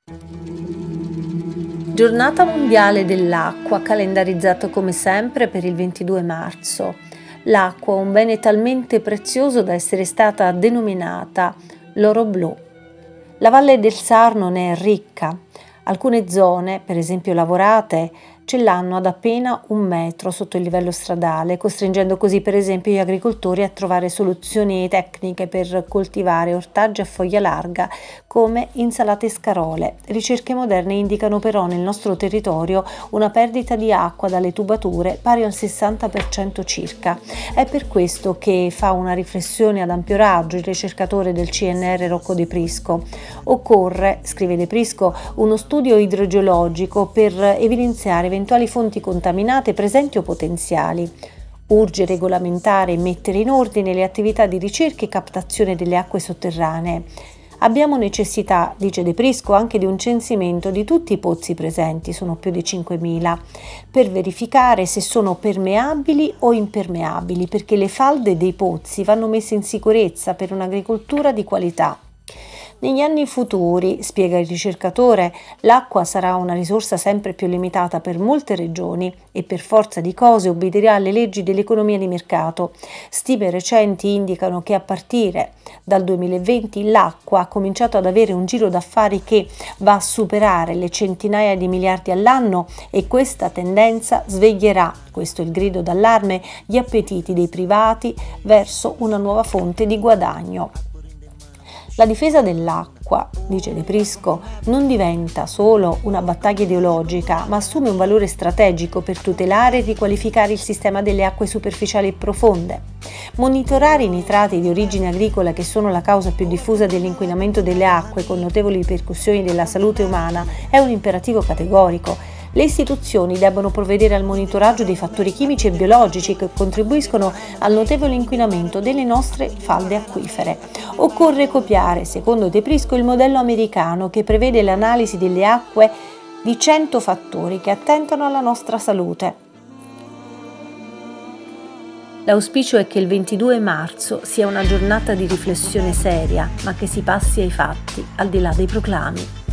Giornata mondiale dell'acqua, calendarizzata come sempre per il 22 marzo. L'acqua, un bene talmente prezioso da essere stata denominata l'oro blu. La valle del Sarno ne è ricca. Alcune zone, per esempio lavorate, ce l'hanno ad appena 1 metro sotto il livello stradale, costringendo così per esempio gli agricoltori a trovare soluzioni tecniche per coltivare ortaggi a foglia larga come insalate e scarole. Ricerche moderne indicano però nel nostro territorio una perdita di acqua dalle tubature pari al 60% circa. È per questo che fa una riflessione ad ampio raggio il ricercatore del CNR Rocco De Prisco. Occorre, scrive De Prisco, uno studio idrogeologico per evidenziare eventuali fonti contaminate presenti o potenziali. Urge regolamentare e mettere in ordine le attività di ricerca e captazione delle acque sotterranee. Abbiamo necessità, dice De Prisco, anche di un censimento di tutti i pozzi presenti, sono più di 5.000, per verificare se sono permeabili o impermeabili, perché le falde dei pozzi vanno messe in sicurezza per un'agricoltura di qualità. Negli anni futuri, spiega il ricercatore, l'acqua sarà una risorsa sempre più limitata per molte regioni e per forza di cose obbederà alle leggi dell'economia di mercato. Stime recenti indicano che a partire dal 2020 l'acqua ha cominciato ad avere un giro d'affari che va a superare le centinaia di miliardi all'anno e questa tendenza sveglierà, questo è il grido d'allarme, gli appetiti dei privati verso una nuova fonte di guadagno. La difesa dell'acqua, dice De Prisco, non diventa solo una battaglia ideologica, ma assume un valore strategico per tutelare e riqualificare il sistema delle acque superficiali e profonde. Monitorare i nitrati di origine agricola, che sono la causa più diffusa dell'inquinamento delle acque con notevoli ripercussioni della salute umana, è un imperativo categorico. Le istituzioni debbono provvedere al monitoraggio dei fattori chimici e biologici che contribuiscono al notevole inquinamento delle nostre falde acquifere. Occorre copiare, secondo De Prisco, il modello americano che prevede l'analisi delle acque di 100 fattori che attentano alla nostra salute. L'auspicio è che il 22 marzo sia una giornata di riflessione seria, ma che si passi ai fatti, al di là dei proclami.